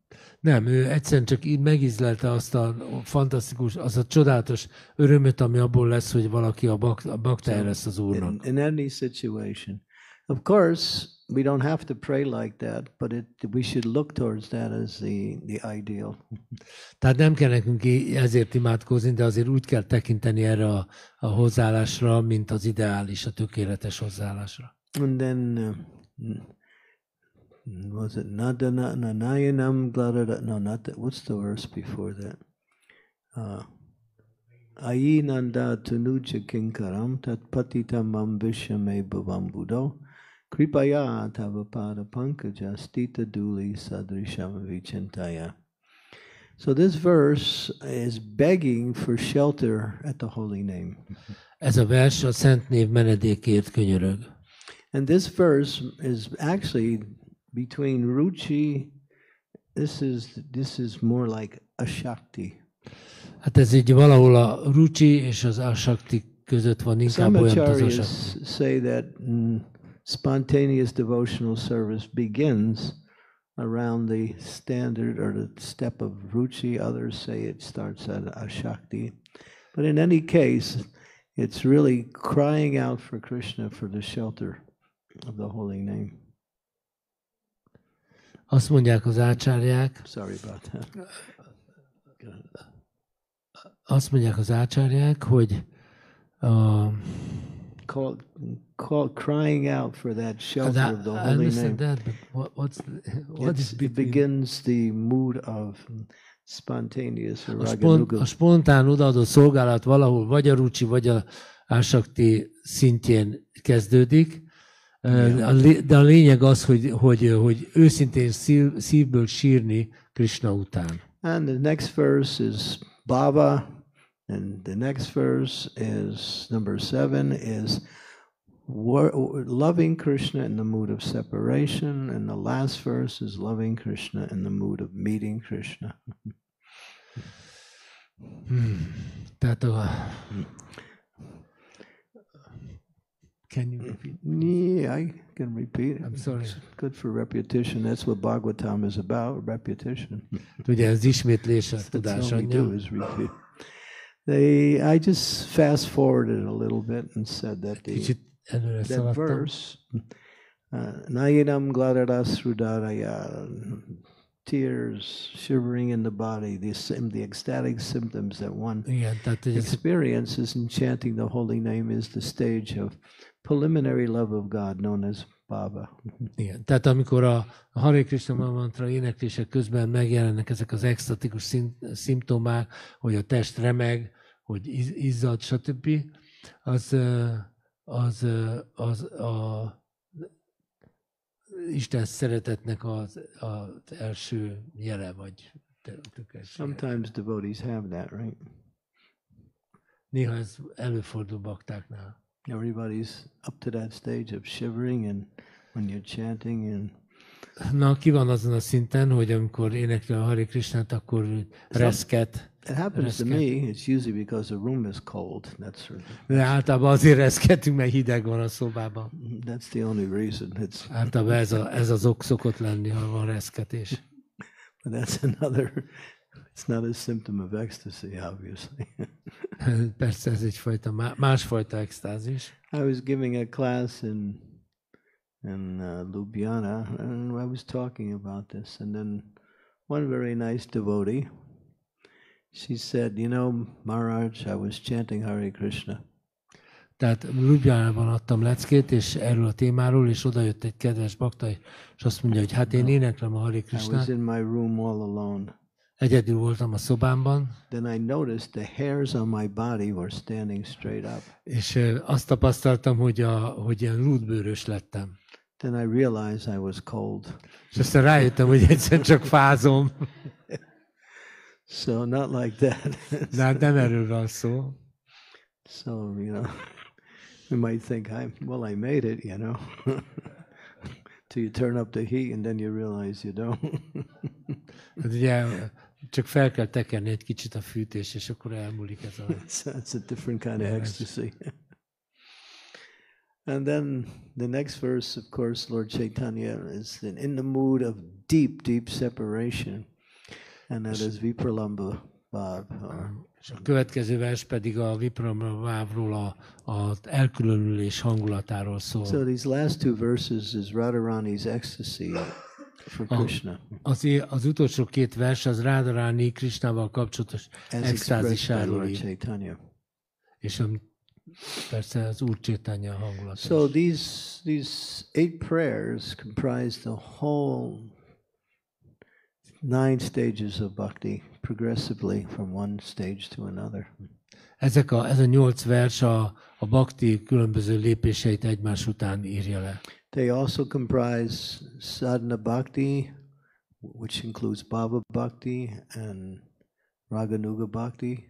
Nem, ő egyszerűen csak így megízlelte azt a fantasztikus, az a csodálatos örömöt, ami abból lesz, hogy valaki a baktája lesz az Úrnak. In any situation. Of course, we don't have to pray like that, but we should look towards that as the ideal. Tehát nem kell nekünk ezért imádkozni, de azért úgy kell tekinteni erre a hozzáállásra, mint az ideális, a tökéletes hozzáállásra. And then, was it Nanayanam Glarada? No, not that. What's the verse before that? Ayinanda Tanuja Kinkaram Tat Patitam Ambishame Bhavambudo Kripaya Tavapada Pankaja Stita Duli Sadrisham Vichintaya. So this verse is begging for shelter at the holy name. Ez a vers a Szent Név menedékért könyörög. And this verse is actually between Ruchi. This is more like a Shakti. Hát ez így valahol a Ruchi és az Ashakti között van, inkább Some olyan az acharyas Ashakti. say that spontaneous devotional service begins around the standard or the step of Ruchi. Others say it starts at Ashakti. But in any case, it's really crying out for Krishna for the shelter of the holy name. Azt mondják az ácsárják, Sorry about that. azt mondják az ácsárják, hogy Crying out for that shelter of the I holy understand name. that, but what is It between? begins the mood of spontaneous or A raganuga. spontán odaadó szolgálat valahol vagy a Ruchi, vagy a Ashakti szintjén kezdődik, de a lényeg az, hogy őszintén szívből sírni Krishna után. And the next verse is Bhava, and the next verse is number 7 is loving Krishna in the mood of separation, and the last verse is loving Krishna in the mood of meeting Krishna. Tehát Can you repeat? Yeah, I can repeat it. I'm sorry. It's good for repetition. That's what Bhagavatam is about, repetition. Ugye az ismétlés a That's tudás all we do anyja. is repeat. I just fast forwarded a little bit and said that Kicsit előre that szaladtam. verse, Nayanam Gladarasrudaraya, tears shivering in the body, the ecstatic symptoms that one Igen, tehát hogy ez, experiences in chanting the holy name is the stage of preliminary love of God known as Bhava. igen, tehát amikor a Hare Krishna mantra éneklése közben megjelennek ezek az extatikus szimptomák, hogy a test remeg, hogy izzad, stb., az a Isten szeretetnek az első jele, vagy tökéletessége. Sometimes devotees have that, right? Néha ez előfordul baktáknál. Everybody's up to that stage of shivering, and when you're chanting, and Na, ki van azon a szinten, hogy amikor énekli a Hare Krishnát, akkor reszket. it happens to me. It's usually because the room is cold. De általában azért reszketünk, mert hideg van a szobában. That's the only reason. Általában ez az ok szokott lenni, ha van reszketés. But that's another. It's not a symptom of ecstasy, obviously. Persze ez egyfajta másfajta extázis. I was giving a class in Ljubljana, and I was talking about this, and then one very nice devotee, she said, "You know, Maharaj, I was chanting Hare Krishna." Tehát Ljubljanában adtam leckét, és erről a témáról, és oda jött egy kedves bakta, és azt mondja, hogy hát én éneklem a Hare I was Krishnát. in my room all alone. Egyedül voltam a szobámban, Then I noticed the hairs on my body were standing straight up. és azt tapasztaltam, hogy ilyen rúdbőrös lettem. Then I realized I was cold. És aztán rájöttem, hogy egyszerűen csak fázom. So not like that. De hát nem erről van szó. So, we might think, I made it, till you turn up the heat and then you realize you don't. Hát ugye csak fel kell tekerni egy kicsit a fűtés, és akkor elmúlik ez a... It's a different kind of ecstasy. And then the next verse, of course, Lord Chaitanya is in the mood of deep, deep separation. And that is Vipralamba Bhav. És a következő vers pedig a Vipralambavról, az elkülönülés hangulatáról szól. So these last two verses is Radharani's ecstasy for Krishna, Az utolsó két vers az Radharani Krishnával kapcsolatos as expressed by extázisáról Lord ír. Chaitanya. És persze az Úr Chaitanya hangulata. So is. these 8 prayers comprise the whole 9 stages of bhakti, progressively from one stage to another. Ez a 8 vers a bhakti különböző lépéseit egymás után írja le. They also comprise sadhana bhakti, which includes bhava bhakti and raganuga bhakti,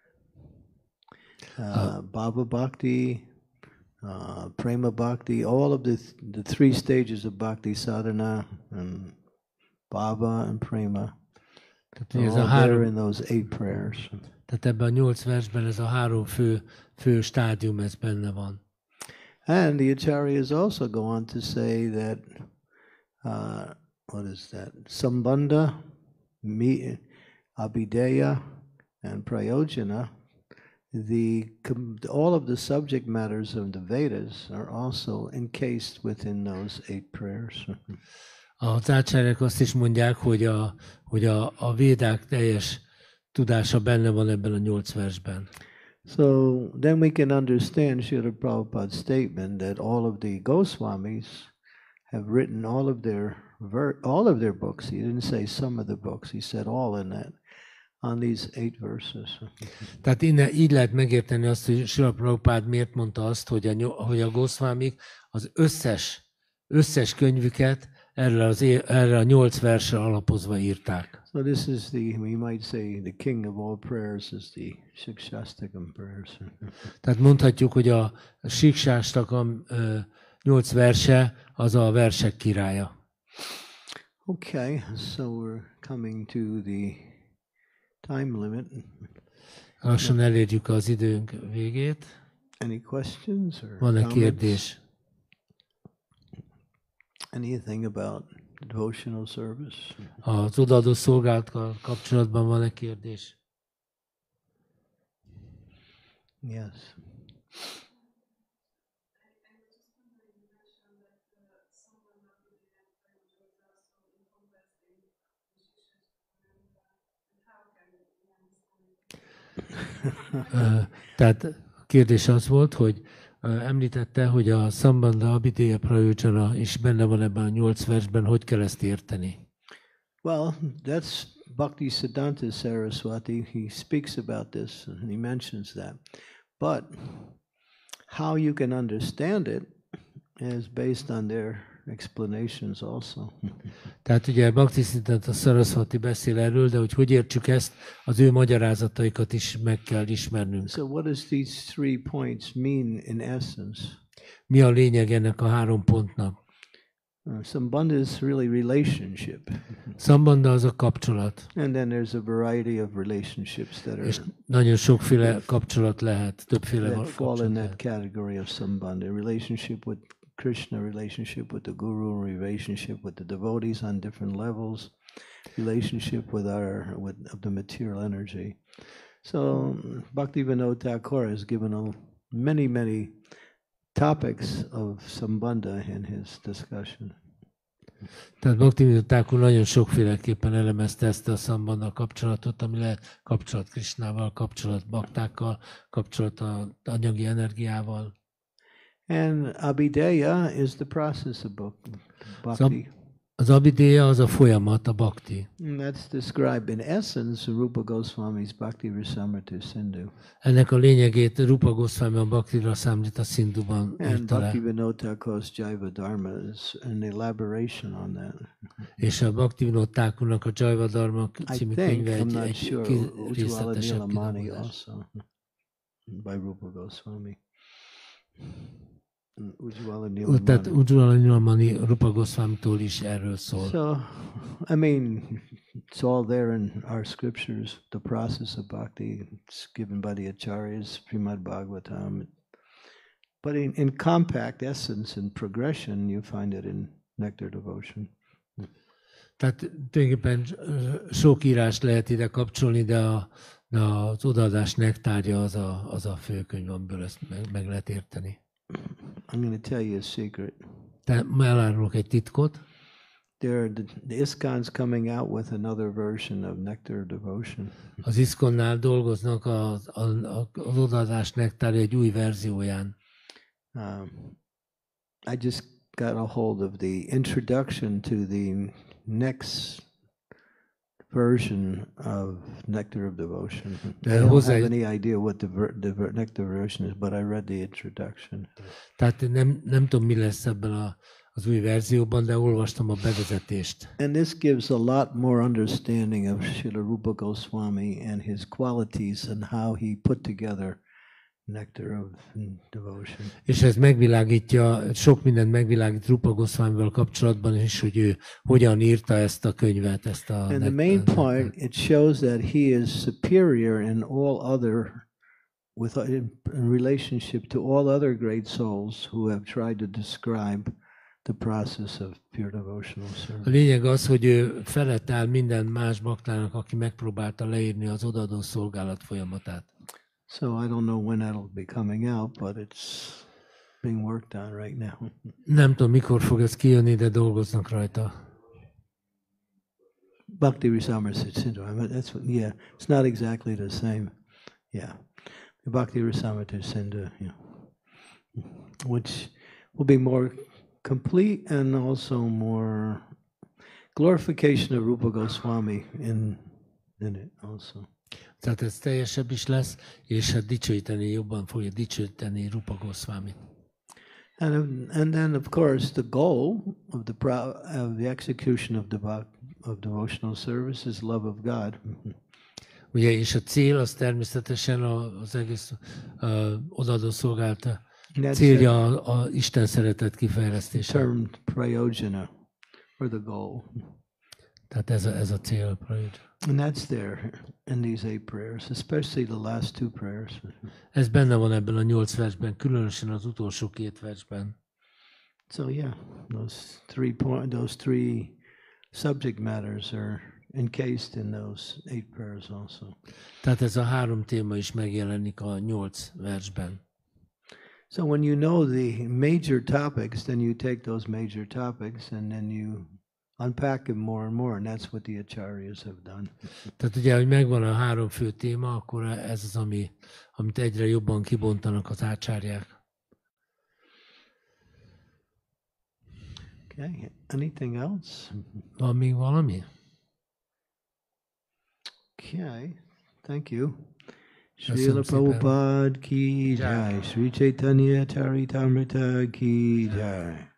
bhava bhakti, prema bhakti, all of the 3 stages of bhakti, sadhana and bhava and prema. Tehát ez a All there három, in those 8 prayers. tehát ebben a 8 versben ez a 3 fő stádium, ez benne van. And the acharyas also go on to say that, what is that? Sambandha, Abhideya, and Prayojana, all of the subject matters of the Vedas are also encased within those 8 prayers. Az ácsáryák azt is mondják, hogy a védák teljes tudása benne van ebben a 8 versben. So then we can understand Srila Prabhupada's statement that all of the Goswamis have written all of their books. He didn't say some of the books, he said all in that, on these 8 verses. Tehát így lehet megérteni azt, hogy Srila Prabhupád miért mondta azt, hogy a Goswamik az összes könyvüket erre a 8 versre alapozva írták. So this is we might say the king of all prayers is the Shikshastakam prayers. Tehát mondhatjuk, hogy a Shiksastakam 8 verse az a versek királya. Okay, so we're coming to the time limit. Lassan elérjük az időnk végét. Any questions or Van-e comments? kérdés? Anything about devotional service? Az odaadó szolgálattal kapcsolatban van-e kérdés? Yes. Tehát a kérdés az volt, hogy említette, hogy a Sambandha Abhideya Prayojana is benne van ebben a 8 versben, hogy kell ezt érteni? Well, that's Bhaktisiddhanta Saraswati. He speaks about this and he mentions that. But how you can understand it is based on their explanations also. Tehát ugye Bhaktisiddhanta Saraswati beszél erről, de hogy értsük ezt, az ő magyarázataikat is meg kell ismernünk. So what does these 3 points mean in essence? Mi a lényeg ennek a 3 pontnak? Sambandha is really relationship. Sambandha az a kapcsolat. And then there's a variety of relationships that are És nagyon sokféle kapcsolat lehet, többféle that fall kapcsolat in that lehet. category of Sambandha. Relationship with Krishna, relationship with the Guru, relationship with the devotees on different levels, relationship with of the material energy. So Bhaktivinoda Thakur has given many topics of Sambandha in his discussion. Tehát Bhaktivinoda Thakur nagyon sokféleképpen elemezte ezt a Sambandha kapcsolatot, ami lehet kapcsolat Krishnával, kapcsolat baktákkal, kapcsolat az anyagi energiával. And Abhideya is the process of bhakti. Az Abhideya az a folyamat, a bhakti. And that's described in essence in Rupa Goswami's Bhakti Rasamrita Sindhu. Ennek a lényegét Rupa Goswami a Bhakti Rasamrita Sindhuban And írta le. Bhaktivinoda Thakur's Jaiva Dharma is an elaboration on that. És a Bhaktivinoda Thakurnak a Jaiva Dharma I című think, könyve I'm not egy sure, Ujjwala részletesebb Nilamani kidolgozás. also, by Rupa Goswami. Ujjwala Tehát Nilamani. Ujjwala Nilamani Rupa Goswamitól is erről szól. So, I mean, it's all there in our scriptures, the process of bhakti. It's given by the acharyas, Srimad Bhagavatam. But in compact essence and progression, you find it in Nectar Devotion. Tehát tulajdonképpen sok írás lehet ide kapcsolni, de az odaadás nektárja az a főkönyv, amiből ezt meg lehet érteni. I'm going to tell you a secret. Tehát elárulok egy titkot. The ISKCON's coming out with another version of Nectar of Devotion. Az ISKCON-nál dolgoznak az odaadás nektárja egy új verzióján. I just got a hold of the introduction to the next version of Nectar of Devotion. I don't have any idea what the Nectar version is, but I read the introduction. Tehát nem tudom, mi lesz ebben az új verzióban, de olvastam a bevezetést. And this gives a lot more understanding of Srila Rupa Goswami and his qualities and how he put together Nectar of Devotion. És ez megvilágítja, sok mindent megvilágít Rupa Goswamival kapcsolatban is, hogy ő hogyan írta ezt a könyvet, ezt a... And the main point, it shows that he is superior in all other, in relationship to all other great souls who have tried to describe the process of pure devotional service. A lényeg az, hogy ő felett áll minden más baktának, aki megpróbálta leírni az odaadó szolgálat folyamatát. So I don't know when that'll be coming out, but it's being worked on right now. Nem tudom, mikor fog ez kijönni, de dolgoznak rajta. Bhakti Rasamrita Syndrome. That's what, yeah. It's not exactly the same. Yeah, the Bhakti Rasamrita Syndrome, yeah, which will be more complete and also more glorification of Rupa Goswami in it also. Tehát ez teljesebb is lesz, és hát jobban fogja dicsőíteni Rupa Goswamit. And then of course the goal of the execution of devotional service is love of God. Ugye, és a cél az természetesen az egész odaadó szolgálata célja a Isten szeretet kifejlesztése. Termed prayojana, or the goal. Tehát ez a cél, prayojana. And that's there in these 8 prayers, especially the last 2 prayers. Ez benne van ebben a 8 versben, különösen az utolsó 2 versben. So yeah, those 3 subject matters are encased in those 8 prayers also. Tehát ez a 3 téma is megjelenik a 8 versben. So when you know the major topics, then you take those major topics and then you unpack them more and more, and that's what the acharyas have done. Tehát ugye, hogy megvan a 3 fő téma, akkor ez az, amit egyre jobban kibontanak az ácsárják. Okay, anything else? Van még valami? Okay, thank you. Srila Prabhupada ki jai, Sri Chaitanya Charitamrita ki jai.